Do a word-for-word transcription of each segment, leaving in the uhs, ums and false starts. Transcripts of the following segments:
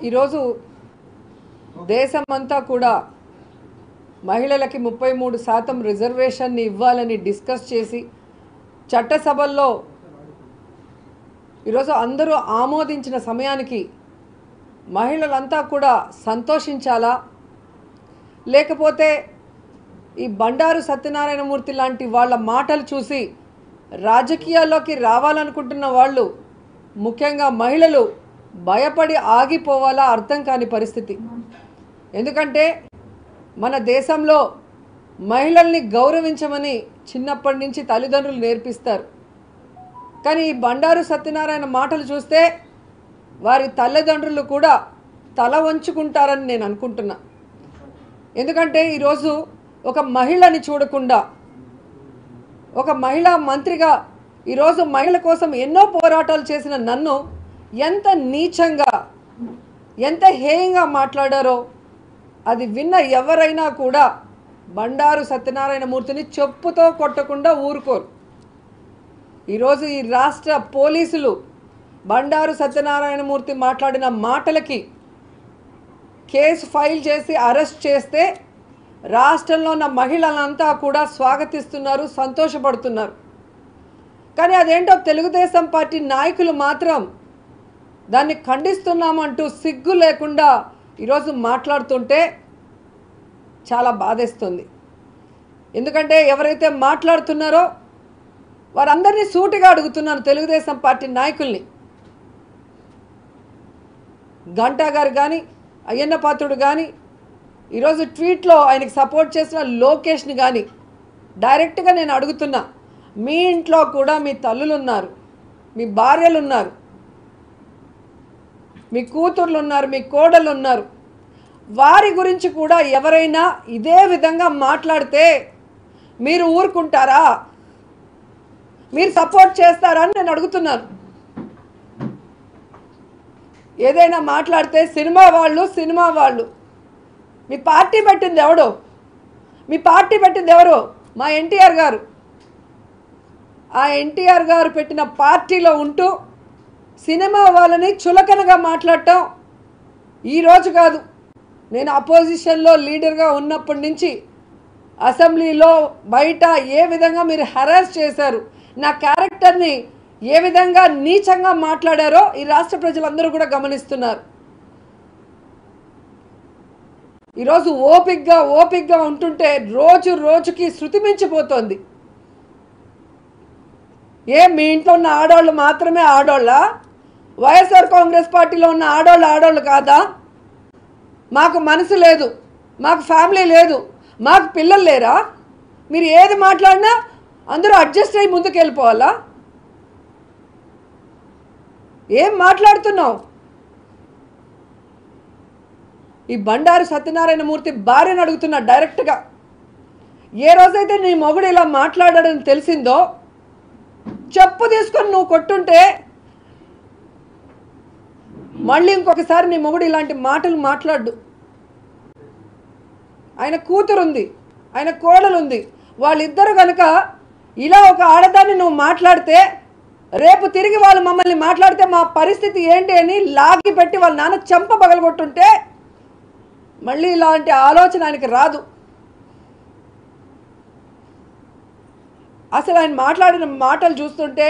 ఈరోజు దేశమంతా కూడా మహిళలకి ముప్పై మూడు శాతం రిజర్వేషన్ని ఇవ్వాలని డిస్కస్ చేసి చట్టసభల్లో ఈరోజు అందరూ ఆమోదించిన సమయానికి మహిళలంతా కూడా సంతోషించాలా, లేకపోతే ఈ బండారు సత్యనారాయణమూర్తి లాంటి వాళ్ళ మాటలు చూసి రాజకీయాల్లోకి రావాలనుకుంటున్న వాళ్ళు, ముఖ్యంగా మహిళలు భయపడి ఆగిపోవాలా అర్థం కాని పరిస్థితి. ఎందుకంటే మన దేశంలో మహిళల్ని గౌరవించమని చిన్నప్పటి నుంచి తల్లిదండ్రులు నేర్పిస్తారు. కానీ ఈ బండారు సత్యనారాయణ మాటలు చూస్తే వారి తల్లిదండ్రులు కూడా తల వంచుకుంటారని నేను అనుకుంటున్నా. ఎందుకంటే ఈరోజు ఒక మహిళని చూడకుండా, ఒక మహిళా మంత్రిగా ఈరోజు మహిళల కోసం ఎన్నో పోరాటాలు చేసిన నన్ను ఎంత నీచంగా, ఎంత హేయంగా మాట్లాడారో అది విన్న ఎవరైనా కూడా బండారు సత్యనారాయణమూర్తిని చెప్పుతో కొట్టకుండా ఊరుకోరు. ఈరోజు ఈ రాష్ట్ర పోలీసులు బండారు సత్యనారాయణమూర్తి మాట్లాడిన మాటలకి కేసు ఫైల్ చేసి అరెస్ట్ చేస్తే రాష్ట్రంలో ఉన్న మహిళలంతా కూడా స్వాగతిస్తున్నారు, సంతోషపడుతున్నారు. కానీ అదేంటో తెలుగుదేశం పార్టీ నాయకులు మాత్రం దాన్ని ఖండిస్తున్నామంటూ సిగ్గు లేకుండా ఈరోజు మాట్లాడుతుంటే చాలా బాధేస్తుంది. ఎందుకంటే ఎవరైతే మాట్లాడుతున్నారో వారందరినీ సూటిగా అడుగుతున్నాను, తెలుగుదేశం పార్టీ నాయకుల్ని. గంటా గారు కానీ, అయ్యన్న పాత్రుడు కానీ, ఈరోజు ట్వీట్లో ఆయనకి సపోర్ట్ చేసిన లోకేష్ని కానీ డైరెక్ట్గా నేను అడుగుతున్నా, మీ ఇంట్లో కూడా మీ తల్లులు ఉన్నారు, మీ భార్యలు ఉన్నారు, మీ కూతుర్లు ఉన్నారు, మీ కోడళ్ళు ఉన్నారు. వారి గురించి కూడా ఎవరైనా ఇదే విధంగా మాట్లాడితే మీరు ఊరుకుంటారా? మీరు సపోర్ట్ చేస్తారా అని నేను అడుగుతున్నాను. ఏదైనా మాట్లాడితే సినిమా వాళ్ళు సినిమా వాళ్ళు మీ పార్టీ పెట్టింది ఎవడో? మీ పార్టీ పెట్టింది ఎవరో? మా ఎన్టీఆర్ గారు. ఆ ఎన్టీఆర్ గారు పెట్టిన పార్టీలో ఉంటూ సినిమా వాళ్ళని చులకనగా మాట్లాడటం ఈరోజు కాదు, నేను అపోజిషన్లో లీడర్గా ఉన్నప్పటి నుంచి అసెంబ్లీలో బయట ఏ విధంగా మీరు హెరాస్ చేశారు, నా క్యారెక్టర్ని ఏ విధంగా నీచంగా మాట్లాడారో ఈ రాష్ట్ర ప్రజలందరూ కూడా గమనిస్తున్నారు. ఈరోజు ఓపిక్గా ఓపిక్గా ఉంటుంటే రోజు రోజుకి శృతి మించిపోతోంది. ఏ మీ ఇంట్లో ఉన్న ఆడవాళ్ళు మాత్రమే ఆడవాళ్ళ? వైఎస్ఆర్ కాంగ్రెస్ పార్టీలో ఉన్న ఆడవాళ్ళు ఆడవాళ్ళు కాదా? మాకు మనసు లేదు, మాకు ఫ్యామిలీ లేదు, మాకు పిల్లలు లేరా? మీరు ఏది మాట్లాడినా అందరూ అడ్జస్ట్ అయ్యి ముందుకు వెళ్ళిపోవాలా? ఏం మాట్లాడుతున్నావు? ఈ బండారు సత్యనారాయణమూర్తి భార్యను అడుగుతున్నా డైరెక్ట్గా, ఏ రోజైతే నీ మొగుడు ఇలా మాట్లాడాడని తెలిసిందో చెప్పు తీసుకొని నువ్వు కొట్టుంటే మళ్ళీ ఇంకొకసారి నీ మొగుడు ఇలాంటి మాటలు మాట్లాడు. ఆయన కూతురుంది, ఆయన కోడలుంది, వాళ్ళిద్దరు కనుక ఇలా ఒక ఆడదాన్ని నువ్వు మాట్లాడితే రేపు తిరిగి వాళ్ళు మమ్మల్ని మాట్లాడితే మా పరిస్థితి ఏంటి అని లాగి పెట్టి వాళ్ళ నాన్న చెంప పగలగొట్టుంటే మళ్ళీ ఇలాంటి ఆలోచన ఆయనకి రాదు. అసలు ఆయన మాట్లాడిన మాటలు చూస్తుంటే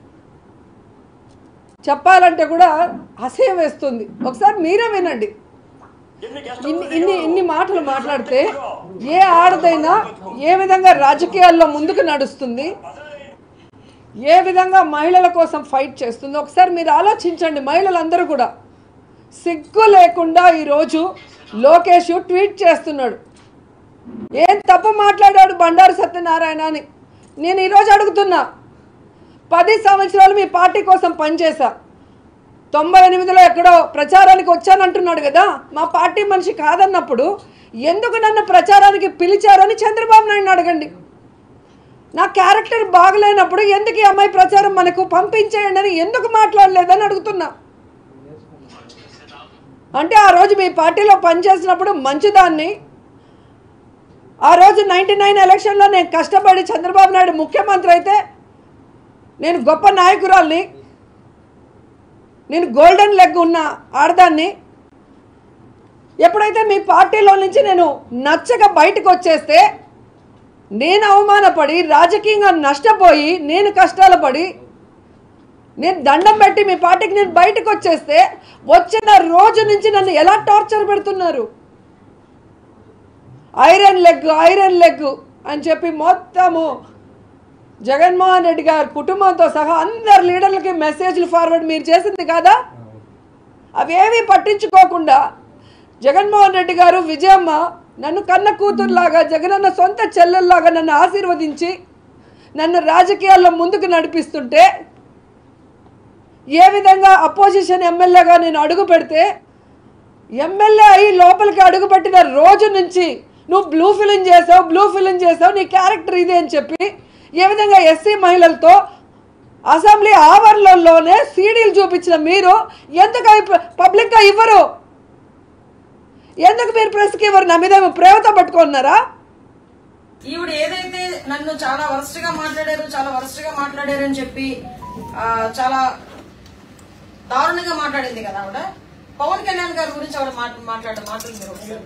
చెప్పాలంటే కూడా అసహ్యం వేస్తుంది. ఒకసారి మీరే వినండి. ఇన్ని ఇన్ని ఇన్ని మాటలు మాట్లాడితే ఏ ఆడదైనా ఏ విధంగా రాజకీయాల్లో ముందుకు నడుస్తుంది, ఏ విధంగా మహిళల కోసం ఫైట్ చేస్తుందో ఒకసారి మీరు ఆలోచించండి. మహిళలందరూ కూడా సిగ్గు లేకుండా ఈరోజు లోకేష్ ట్వీట్ చేస్తున్నాడు. ఏం తప్పు మాట్లాడాడు బండారు సత్యనారాయణ అని నేను ఈరోజు అడుగుతున్నా. పది సంవత్సరాలు మీ పార్టీ కోసం పనిచేశా, తొంభై ఎనిమిదిలో ఎక్కడో ప్రచారానికి వచ్చానంటున్నాడు కదా. మా పార్టీ మనిషి కాదన్నప్పుడు ఎందుకు నన్ను ప్రచారానికి పిలిచారని చంద్రబాబు నాయుడు అడగండి. నా క్యారెక్టర్ బాగలేనప్పుడు ఎందుకు ఈ అమ్మాయి ప్రచారం మనకు పంపించేయండి అని ఎందుకు మాట్లాడలేదని అడుగుతున్నా. అంటే ఆ రోజు మీ పార్టీలో పనిచేసినప్పుడు మంచిదాన్ని, ఆ రోజు నైంటీ నైన్ ఎలక్షన్లో నేను కష్టపడి చంద్రబాబు నాయుడు ముఖ్యమంత్రి అయితే నేను గొప్ప నాయకురాల్ని, నేను గోల్డెన్ లెగ్ ఉన్న ఆడదాన్ని, ఎప్పుడైతే మీ పార్టీలో నుంచి నేను నచ్చక బయటకు వచ్చేస్తే నేను అవమానపడి రాజకీయంగా నష్టపోయి నేను కష్టాలు పడి నేను దండం పెట్టి మీ పార్టీకి నేను బయటకు వచ్చేస్తే వచ్చిన రోజు నుంచి నన్ను ఎలా టార్చర్ పెడుతున్నారు. ఐరన్ లెగ్ ఐరన్ లెగ్ అని చెప్పి మొత్తము జగన్మోహన్ రెడ్డి గారి కుటుంబంతో సహా అందరు లీడర్లకి మెసేజ్లు ఫార్వర్డ్ మీరు చేసింది కాదా? అవేవి పట్టించుకోకుండా జగన్మోహన్ రెడ్డి గారు విజయమ్మ నన్ను కన్న కూతురులాగా జగనన్న సొంత చెల్లెల్లాగా నన్ను ఆశీర్వదించి నన్ను రాజకీయాల్లో ముందుకు నడిపిస్తుంటే ఏ విధంగా అపోజిషన్ ఎమ్మెల్యేగా నేను అడుగు పెడితే ఎమ్మెల్యే అయ్యి లోపలికి అడుగుపెట్టిన రోజు నుంచి నువ్వు బ్లూ ఫిలిం చేసావు బ్లూ ఫిలిం చేసావు నీ క్యారెక్టర్ ఇది అని చెప్పి ఏ విధంగా ఎస్సీ మహిళలతో అసెంబ్లీ ఆవరణలోనే సీడీలు చూపించిన మీరు ఎందుకు పబ్లిక్గా ఇవ్వరు? ఎందుకు మీరు ప్రెస్కి ఇవ్వరు? నా మీద ప్రేమతో పట్టుకున్నారా? ఈవిడ ఏదైతే నన్ను చాలా వరస్ట్ గా మాట్లాడారు చాలా వరస్ట్ గా మాట్లాడారు అని చెప్పి చాలా దారుణంగా మాట్లాడింది కదా ఆవిడ. పవన్ కళ్యాణ్ గారి గురించి ఆవిడ మాట్లాడే మాటలు మీరు ఒకసారి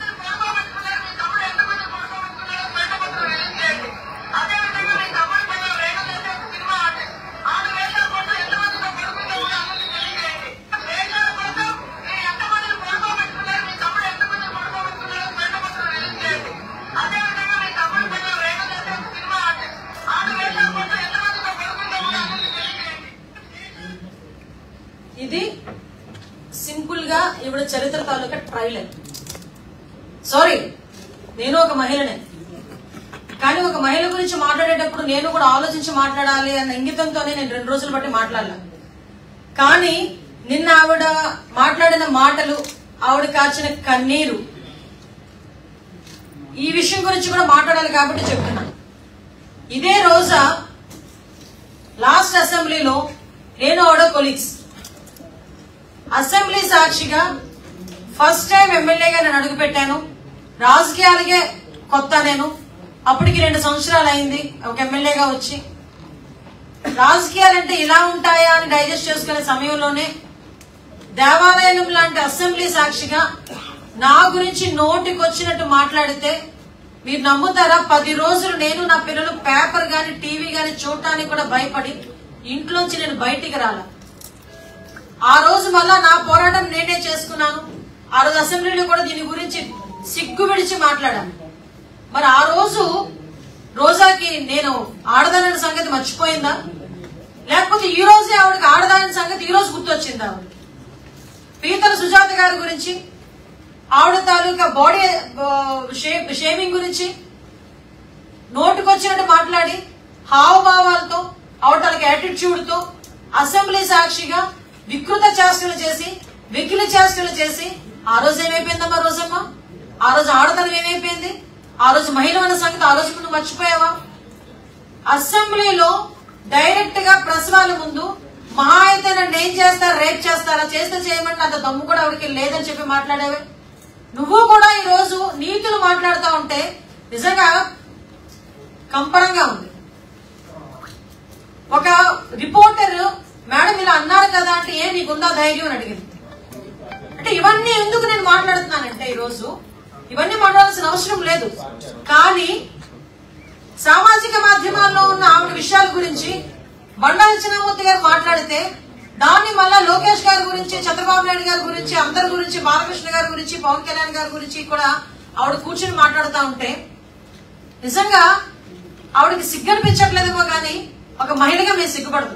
ఇది సింపుల్ గా ఇవిడ చరిత్ర తాలూకా ట్రైలర్. సారీ, నేను ఒక మహిళనే, కానీ ఒక మహిళ గురించి మాట్లాడేటప్పుడు నేను కూడా ఆలోచించి మాట్లాడాలి అన్న ఇంగితంతోనే నేను రెండు రోజులు బట్టి మాట్లాడలా. కానీ నిన్న ఆవిడ మాట్లాడిన మాటలు, ఆవిడ కాచిన కన్నీరు, ఈ విషయం గురించి కూడా మాట్లాడాలి కాబట్టి చెప్తున్నా. ఇదే రోజా లాస్ట్ అసెంబ్లీలో నేను ఆవిడ కొలీగ్స్ అసెంబ్లీ సాక్షిగా ఫస్ట్ టైం ఎమ్మెల్యేగా నేను అడుగు పెట్టాను. రాజకీయాలకే కొత్త నేను, అప్పటికి రెండు సంవత్సరాలు అయింది ఒక ఎమ్మెల్యేగా వచ్చి. రాజకీయాలంటే ఇలా ఉంటాయా అని డైజెస్ట్ చేసుకునే సమయంలోనే దేవాలయం లాంటి అసెంబ్లీ సాక్షిగా నా గురించి నోటికి వచ్చినట్టు మాట్లాడితే మీరు నమ్ముతారా? పది రోజులు నేను నా పిల్లలు పేపర్ గాని టీవీ గాని చూడటానికి కూడా భయపడి ఇంట్లోంచి నేను బయటికి రాలా. ఆ రోజు మళ్ళా నా పోరాటం నేనే చేసుకున్నాను. ఆ రోజు అసెంబ్లీలో కూడా దీని గురించి సిగ్గు విడిచి మాట్లాడాను. మరి ఆ రోజు రోజాకి నేను ఆడదాని సంగతి మర్చిపోయిందా, లేకపోతే ఈ రోజే ఆవిడకి ఆడదాని సంగతి ఈ రోజు గుర్తొచ్చిందా? పీతల సుజాత గారి గురించి, ఆవిడ తాలూకా బాడీ షేమింగ్ గురించి నోటుకొచ్చినట్టు మాట్లాడి హావభావాలతో ఆవిడ తాలూకా యాటిట్యూడ్ తో అసెంబ్లీ సాక్షిగా వికృత చేష్టలు చేసి వెకిలి చేష్టలు చేసి ఆ రోజు ఏమైపోయిందమ్మా రోజమ్మ? ఆ రోజు ఆడతనం ఏమైపోయింది? ఆ రోజు మహిళ అన్న సంగతి ఆ రోజు నువ్వు మర్చిపోయావా? అసెంబ్లీలో డైరెక్ట్ గా ప్రసవాల ముందు మహా అయితే నన్ను ఏం చేస్తారు, రేప్ చేస్తారా, చేస్తే చేయమంటే అంత దమ్ము కూడా ఎవరికి లేదని చెప్పి మాట్లాడేవే. నువ్వు కూడా ఈ రోజు నీతులు మాట్లాడుతూ ఉంటే నిజంగా కంపరంగా ఉంది. ఒక రిపోర్టర్ మేడం ఇలా అన్నారు కదా అంటే ఏ నీకుందా ధైర్యం అని అడిగింది. అంటే ఇవన్నీ ఎందుకు నేను మాట్లాడుతున్నానంటే ఈ రోజు ఇవన్నీ మాట్లాడాల్సిన అవసరం లేదు. కానీ సామాజిక మాధ్యమాల్లో ఉన్న ఆవిడ విషయాల గురించి బండా చిన్నమూర్తి గారు మాట్లాడితే దాన్ని మళ్ళా లోకేష్ గారి గురించి, చంద్రబాబు నాయుడు గారి గురించి, అందరి గురించి, బాలకృష్ణ గారి గురించి, పవన్ కళ్యాణ్ గారి గురించి కూడా ఆవిడ కూర్చొని మాట్లాడుతూ ఉంటే నిజంగా ఆవిడకి సిగ్గనిపించట్లేదేమో కానీ ఒక మహిళగా మేము సిగ్గుపడుతున్నాం.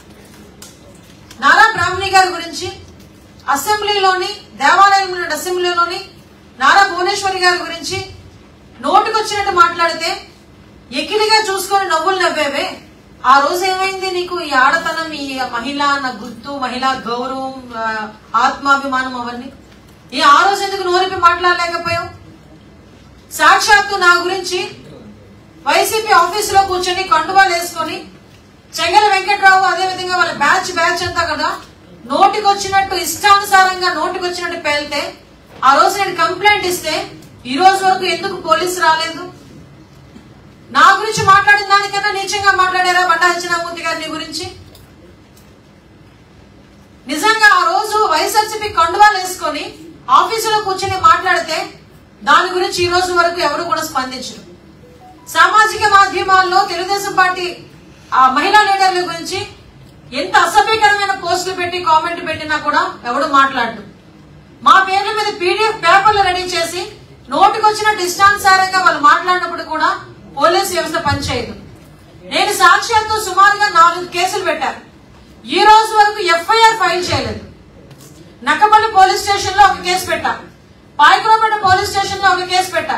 నారా బ్రాహ్మణి గారి గురించి అసెంబ్లీలోని దేవాలయం అసెంబ్లీలోని నారా భువనేశ్వరి గారి గురించి నోటుకొచ్చినట్టు మాట్లాడితే ఎకిలిగా చూసుకొని నవ్వులు నవ్వేవే. ఆ రోజు ఏమైంది నీకు? ఈ ఆడతనం, ఈ మహిళ అన్న గుర్తు, మహిళా గౌరవం, ఆత్మాభిమానం అవన్నీ ఈ ఆ రోజు ఎందుకు నోరిపి మాట్లాడలేకపోయావు? సాక్షాత్తు నా గురించి వైసీపీ ఆఫీసులో కూర్చొని కండువాలు వేసుకొని చెంగల వెంకట్రావు అదేవిధంగా వాళ్ళ బ్యాచ్ బ్యాచ్ అంతా కదా నోటికి వచ్చినట్టు ఇష్టానుసారంగా నోటికి వచ్చినట్టు పేలితే ఆ రోజు నేను కంప్లైంట్ ఇస్తే ఈ రోజు వరకు ఎందుకు పోలీసు రాలేదు? నా గురించి మాట్లాడిన దానికన్నా నీచంగా మాట్లాడారా బండా చిన్నమూర్తి గారిని గురించి? నిజంగా ఆ రోజు వైఎస్ఆర్సీపీ కండువాలు వేసుకొని ఆఫీసులో కూర్చొని మాట్లాడితే దాని గురించి ఈ రోజు వరకు ఎవరు కూడా స్పందించరు. సామాజిక మాధ్యమాల్లో తెలుగుదేశం పార్టీ ఆ మహిళా లీడర్ల గురించి ఎంత అసభ్యకరమైన పోస్టులు పెట్టి కామెంట్ పెట్టినా కూడా ఎవడు మాట్లాడు. మా పేర్ల మీద పీడిఎఫ్ పేపర్లు రెడీ చేసి నోటికొచ్చిన ఇష్టానుసారంగా వాళ్ళు మాట్లాడినప్పుడు కూడా పోలీసు వ్యవస్థ పనిచేయదు. నేను సాక్ష్యాలతో సుమారుగా నాలుగు కేసులు పెట్టాను. ఈ రోజు వరకు ఎఫ్ఐఆర్ ఫైల్ చేయలేదు. నక్కపల్లి పోలీస్ స్టేషన్ లో ఒక కేసు పెట్టా, పాయకురపేట పోలీస్ స్టేషన్ లో ఒక కేసు పెట్టా.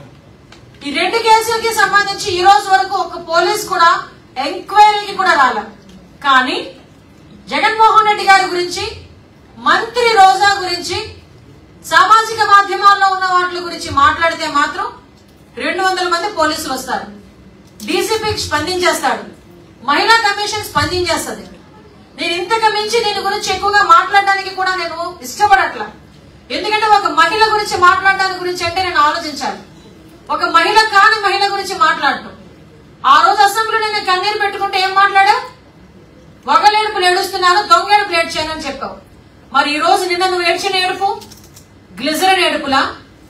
ఈ రెండు కేసులకి సంబంధించి ఈ రోజు వరకు ఒక పోలీస్ కూడా ఎంక్వైరీకి కూడా రాలే. కానీ జగన్మోహన్ రెడ్డి గారి గురించి, మంత్రి రోజా గురించి, సామాజిక మాధ్యమాల్లో ఉన్న వాటి గురించి మాట్లాడితే మాత్రం రెండు వందల మంది పోలీసులు వస్తారు. డీసీపీ స్పందించేస్తాడు, మహిళా కమిషన్ స్పందించేస్తుంది. నేను ఇంతకు మించి దీని గురించి ఎక్కువగా మాట్లాడడానికి కూడా నేను ఇష్టపడట్లా. ఎందుకంటే ఒక మహిళ గురించి మాట్లాడడానికి గురించి అంటే నేను ఆలోచించాలి. ఒక మహిళ కాని మహిళ గురించి మాట్లాడటం. ఆ రోజు అసెంబ్లీ నేను కన్నీరు పెట్టుకుంటే ఏం మాట్లాడా? వగలేడుపులు ఏడుస్తున్నాను, దొంగేడుపులు ఏడ్చాను అని చెప్పావు. మరి ఈ రోజు నిన్న నువ్వు ఏడ్చిన ఏడుపు గ్లిజరన్ ఏడుపులా,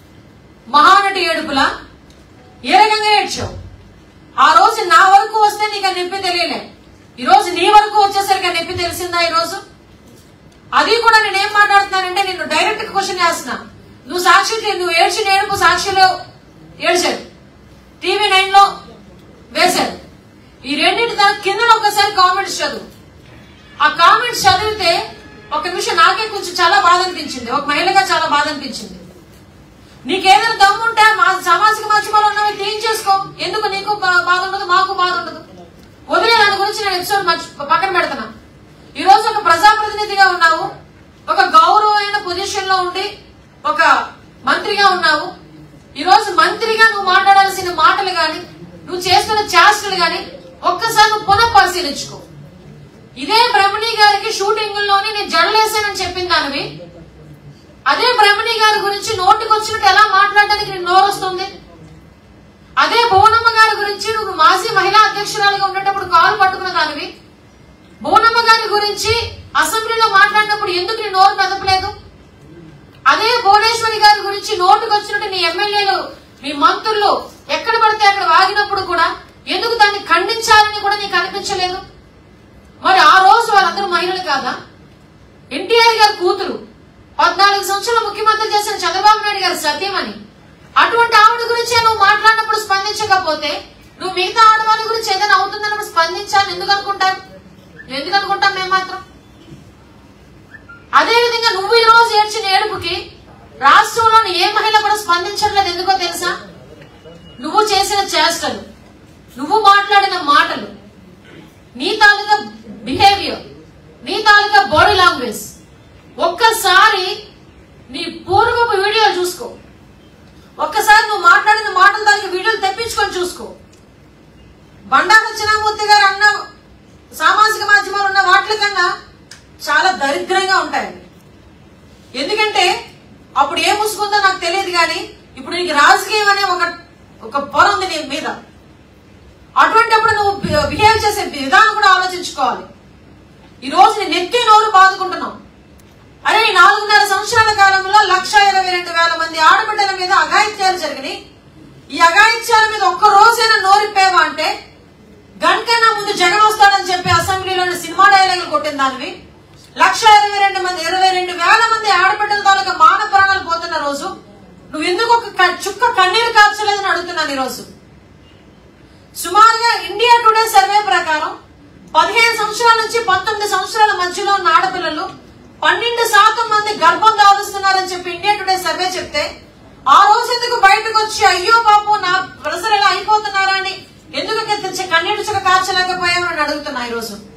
మహానటి ఏడుపులా, ఏ రకంగా ఏడ్చావు? ఆ రోజు నా వరకు వస్తే నీకు ఆ నొప్పి తెలియలే. ఈ రోజు నీ వరకు వచ్చేసరికి ఆ నొప్పి తెలిసిందా? ఈ రోజు అది కూడా నేనేం మాట్లాడుతున్నానంటే నిన్ను డైరెక్ట్ క్వశ్చన్ చేస్తున్నా. నువ్వు సాక్షి నువ్వు ఏడ్చిన ఏడుపు సాక్షిలో ఏడ్చాడు, టీవీ నైన్ లో వేశాడు. ఈ రెండింటి దాని కింద ఒకసారి కామెంట్స్ చదువు. ఆ కామెంట్స్ చదివితే ఒక నిమిషం నాకే కొంచెం చాలా బాధ అనిపించింది. ఒక మహిళగా చాలా బాధ అనిపించింది. నీకేదైనా దమ్ముంటే మా సామాజిక మాధ్యమాలు ఉన్నవి తీయించేసుకో. ఎందుకు నీకు బాధ ఉండదు, మాకు బాధ ఉండదు. వదిలే, దాని గురించి నేను ఎపిసోడ్ పక్కన పెడతాను. ఈ రోజు ఒక ప్రజాప్రతినిధిగా ఉన్నావు, ఒక గౌరవమైన పొజిషన్ లో ఉండి ఒక మంత్రిగా ఉన్నావు. ఈ రోజు మంత్రిగా నువ్వు మాట్లాడాల్సిన మాటలు గాని, నువ్వు చేస్తున్న చేష్టలు గాని ఒక్కసారి నువ్వు పునః పరిశీలించుకో. ఇదే బ్రహ్మణి గారికి షూటింగ్ లోని నేను జడలేసానని చెప్పిన దానివి, అదే బ్రహ్మణి గారి గురించి నోటికి వచ్చినట్టు ఎలా మాట్లాడడానికి నేను నోరొస్తుంది. అదే భువనమ్మ గారి గురించి నువ్వు మాజీ మహిళా అధ్యక్షురాలుగా ఉండేటప్పుడు కాలు పట్టుకున్న దానివి, భువనమ్మ గారి గురించి అసెంబ్లీలో మాట్లాడినప్పుడు ఎందుకు నీ నోరు మెదపలేదు? అదే భువనేశ్వరి గారి గురించి నోటుకు వచ్చినట్టు నీ ఎమ్మెల్యేలు, మీ మంత్రులు ఎక్కడ పడితే అక్కడ వాగినప్పుడు కూడా ఎందుకు దాన్ని ఖండించాలని కూడా నీకు అనిపించలేదు? మరి ఆ రోజు వాళ్ళందరూ మహిళలు కాదా? ఎన్టీఆర్ గారి కూతురు, పద్నాలుగు సంవత్సరాలు ముఖ్యమంత్రి చేసిన చంద్రబాబు నాయుడు గారి సత్యమని, అటువంటి ఆవిడ గురించి నువ్వు మాట్లాడినప్పుడు స్పందించకపోతే నువ్వు మిగతా ఆడవాళ్ళ గురించి ఏదైనా అవుతుందన్నప్పుడు స్పందించాలని ఎందుకు అనుకుంటారు? ఎందుకు అనుకుంటాం మేము మాత్రం? అదేవిధంగా నువ్వు ఈ రోజు ఏడ్చిన ఏడుపుకి రాష్ట్రంలోని ఏ మహిళ కూడా స్పందించట్లేదు. ఎందుకో తెలుసా? నువ్వు చేసిన చేష్టలు, నువ్వు మాట్లాడిన మాటలు, నీ తాలూకా బిహేవియర్, నీ తాలూకా బాడీ లాంగ్వేజ్, ఒక్కసారి నీ పూర్వపు వీడియోలు చూసుకో. ఒక్కసారి నువ్వు మాట్లాడిన మాటలు దానికి వీడియోలు తెప్పించుకొని చూసుకో. బండా దక్షిణామూర్తి గారు అన్న సామాజిక మాధ్యమాలు ఉన్న వాటి కన్నా చాలా దరిద్రంగా ఉంటాయి. ఎందుకంటే అప్పుడు ఏం ముసుకుందో నాకు తెలియదు, కానీ ఇప్పుడు నీకు రాజకీయం అనే ఒక ఒక పొర ఉంది నీ మీద. అటువంటిప్పుడు నువ్వు బిహేవ్ చేసే విధానం కూడా ఆలోచించుకోవాలి. ఈ రోజు నేను నెత్తి నోరు బాదుకుంటున్నావు. అరే, ఈ నాలుగున్నర సంవత్సరాల కాలంలో లక్ష ఇరవై రెండు వేల మంది ఆడబిడ్డల మీద అఘాయిత్యాలు జరిగినాయి. ఈ అఘాయిత్యాల మీద ఒక్క రోజైనా నోరిప్పేవా అంటే గంటకన్నా ముందు జగన్ వస్తాడని చెప్పి అసెంబ్లీలోని సినిమా డైలాగులు కొట్టిన దానివి. లక్ష ఇరవై రెండు మంది ఇరవై రెండు వేల మంది ఆడబిడ్డల తాలూకా మాన ప్రాణాలు పోతున్న రోజు నువ్వు ఎందుకు ఒక చుక్క కన్నీరు కార్చలేదని అడుగుతున్నాను. ఈ రోజు సుమారుగా ఇండియా టుడే సర్వే ప్రకారం పదిహేను సంవత్సరాల నుంచి పంతొమ్మిది సంవత్సరాల మధ్యలో ఉన్న ఆడపిల్లలు పన్నెండు శాతం మంది గర్భం దాలుస్తున్నారని చెప్పి ఇండియా టుడే సర్వే చెప్తే ఆ రోజు ఎందుకు బయటకు వచ్చి అయ్యో పాపం నా ప్రజలు ఎలా అయిపోతున్నారా అని ఎందుకు కన్నీరు చుక్క కార్చలేకపోయామని అడుగుతున్నా ఈ రోజు.